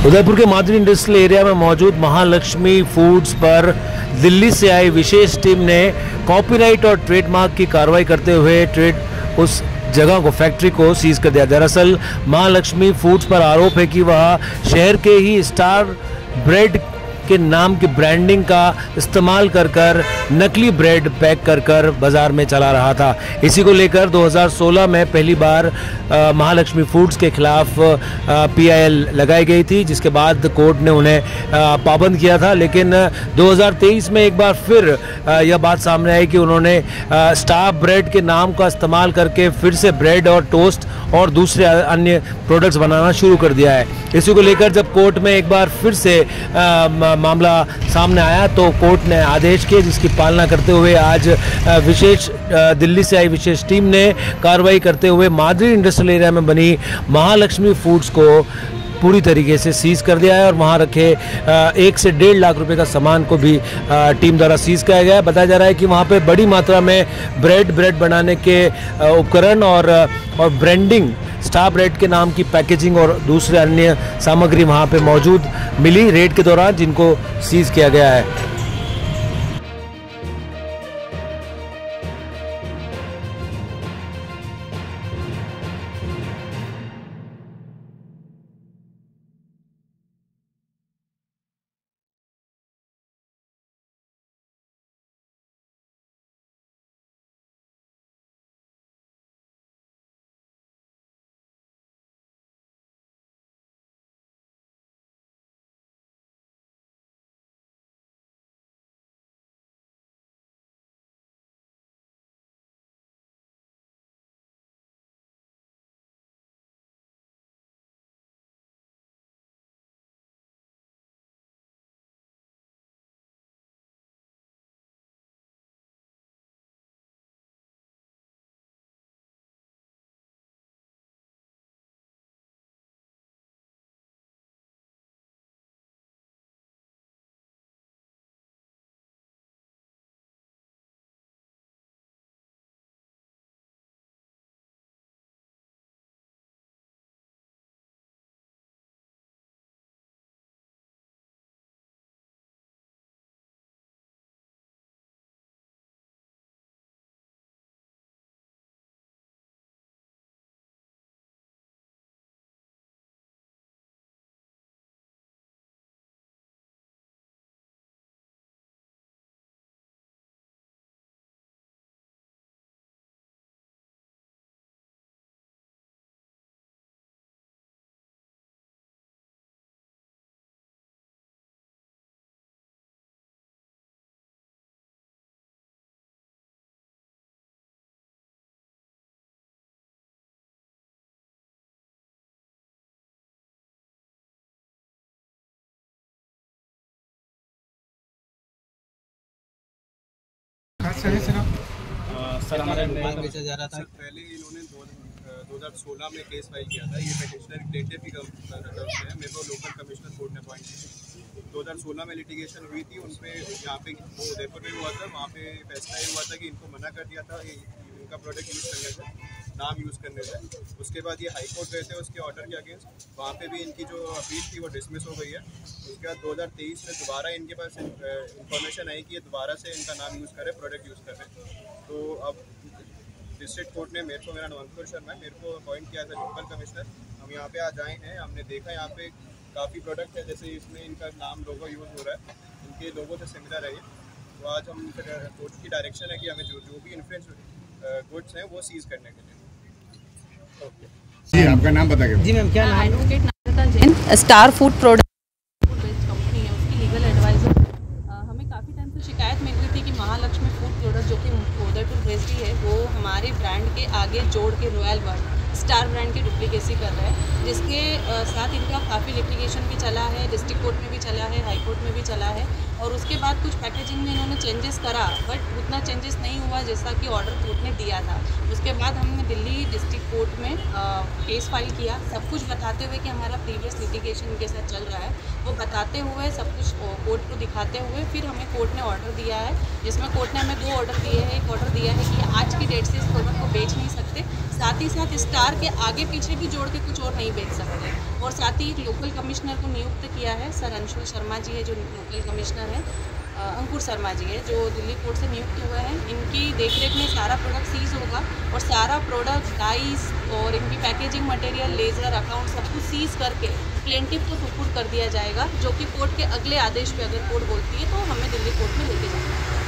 उदयपुर के मादरी industrial area में मौजूद महालक्ष्मी फूड्स पर दिल्ली से आई विशेष टीम ने कॉपीराइट और ट्रेडमार्क की कार्रवाई करते हुए उस जगह को फैक्ट्री को सीज कर दिया। दरअसल महालक्ष्मी फूड्स पर आरोप है कि वह शहर के ही स्टार ब्रेड के नाम की ब्रांडिंग का इस्तेमाल कर नकली ब्रेड पैक कर बाजार में चला रहा था। इसी को लेकर 2016 में पहली बार महालक्ष्मी फूड्स के खिलाफ PIL लगाई गई थी, जिसके बाद कोर्ट ने उन्हें पाबंद किया था। लेकिन 2023 में एक बार फिर यह बात सामने आई कि उन्होंने स्टार ब्रेड के नाम का इस्तेमाल करके फिर से ब्रेड और टोस्ट और दूसरे अन्य प्रोडक्ट्स बनाना शुरू कर दिया है। इसी को लेकर जब कोर्ट में एक बार फिर से मामला सामने आया तो कोर्ट ने आदेश किए, जिसकी पालना करते हुए आज दिल्ली से आई विशेष टीम ने कार्रवाई करते हुए मादरी इंडस्ट्रियल एरिया में बनी महालक्ष्मी फूड्स को पूरी तरीके से सीज कर दिया है और वहां रखे 1 से 1.5 लाख रुपए का सामान को भी टीम द्वारा सीज किया गया है। बताया जा रहा है कि वहां पे बड़ी मात्रा में ब्रेड बनाने के उपकरण और ब्रांडिंग स्टार ब्रेड के नाम की पैकेजिंग और दूसरे अन्य सामग्री वहां पे मौजूद मिली रेड के दौरान, जिनको सीज किया गया है। सर हमारे बेचा जा रहा था। पहले इन्होंने 2016 में केस फाइल किया था। ये पेटिशनर प्लेंटिफ की तरफ से है। मेरे को लोकल कमिश्नर कोर्ट ने अपॉइंट किया। 2016 में लिटिगेशन हुई थी, उन पे यहाँ पे वो उदयपुर में हुआ था। वहाँ पे फैसला ये हुआ था कि इनको मना कर दिया था इनका प्रोडक्ट यूज़ करने से, नाम यूज़ करने से। उसके बाद ये हाई कोर्ट गए थे उसके ऑर्डर के अगेंस्ट, वहाँ पे भी इनकी जो अपील थी वो डिसमिस हो गई है। उसके बाद 2023 में दोबारा इनके पास इंफॉर्मेशन आई कि ये दोबारा से इनका नाम यूज़ करें, प्रोडक्ट यूज़ करें। तो अब डिस्ट्रिक्ट कोर्ट ने मेरा नाम अंकुर शर्मा है, मेरे को अपॉइंट किया था लोकल कमिश्नर। हम यहाँ पे आज आए हैं, हमने देखा यहाँ पे काफ़ी प्रोडक्ट है, जैसे इसमें इनका नाम लोगो यूज़ हो रहा है, इनके लोगो से सिमिलर है ये। तो आज हम कोर्ट की डायरेक्शन है कि हमें जो भी इन्फ्लुएंस गुड्स हैं वो सीज़ करने के लिए। ओके जी, आपका नाम बताइए। जी मैम, क्या नाम? Advocate Namrata Jain, star food product based company है, उसकी लीगल एडवाइजर। हमें काफ़ी टाइम से शिकायत मिल रही थी कि महालक्ष्मी फूड प्रोडक्ट जो कि उदयपुर बेस्ड ही है, वो हमारे ब्रांड के आगे जोड़ के रॉयल वर्ल्ड स्टार ब्रांड की डुप्लीकेसी कर रहा है, जिसके साथ इनका काफ़ी लिटिगेशन भी चला है, डिस्ट्रिक्ट कोर्ट में भी चला है, हाई कोर्ट में भी चला है। और उसके बाद कुछ पैकेजिंग में इन्होंने चेंजेस करा, बट उतना चेंजेस नहीं हुआ जैसा कि ऑर्डर कोर्ट ने दिया था। उसके बाद हमने दिल्ली डिस्ट्रिक्ट कोर्ट में केस फाइल किया, सब कुछ बताते हुए कि हमारा प्रीवियस लिटिगेशन इनके साथ चल रहा है, वो बताते हुए सब कुछ कोर्ट को दिखाते हुए फिर हमें कोर्ट ने ऑर्डर दिया है, जिसमें कोर्ट ने हमें 2 ऑर्डर दिए हैं। एक ऑर्डर दिया है कि आज की डेट से इस प्रोडक्ट को बेच नहीं सकते, साथ ही साथ स्टार के आगे पीछे भी जोड़ के कुछ और नहीं बेच सकते। और साथ ही लोकल कमिश्नर को नियुक्त किया है। सर अंशुल शर्मा जी है जो लोकल कमिश्नर है, अंकुर शर्मा जी है जो दिल्ली कोर्ट से नियुक्त हुए हैं। इनकी देखरेख में सारा प्रोडक्ट सीज होगा और सारा प्रोडक्ट डाइस और इनकी पैकेजिंग मटेरियल, लेज़र, अकाउंट सब कुछ सीज करके प्लेंटिफ को सुपुर्द कर दिया जाएगा, जो कि कोर्ट के अगले आदेश पे अगर कोर्ट बोलती है तो हमें दिल्ली कोर्ट में लेके जाना है।